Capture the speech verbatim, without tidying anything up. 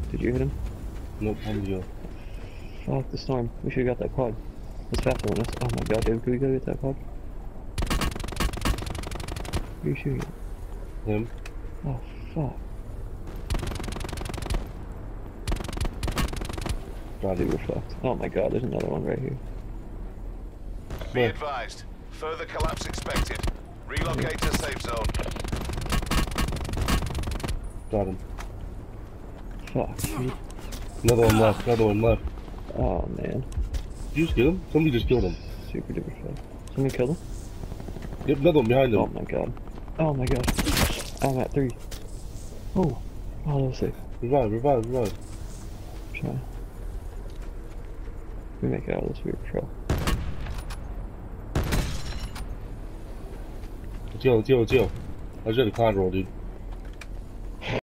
Did you hit him? Nope, I'm you. Fuck the storm. We should've got that quad. It's faster than us. Oh my god, David, can we go get that quad? Who are you shooting at? Him. Oh fuck. God, Dude, we're fucked. Oh my god, there's another one right here. Be advised. Further collapse expected. Relocate to safe zone. Got him. Fuck. Dude. Another one left. Another one left. Oh man. Did you just kill him? Somebody just killed him. Super duper fast. Somebody killed him? Yep, another one behind him. Oh my god. Oh my god. I'm at three. Oh. Oh, that was safe. Revive, revive, revive. Try. We make it out of this weird trail. Let's go, let's go, let's go. I just had a con roll, dude.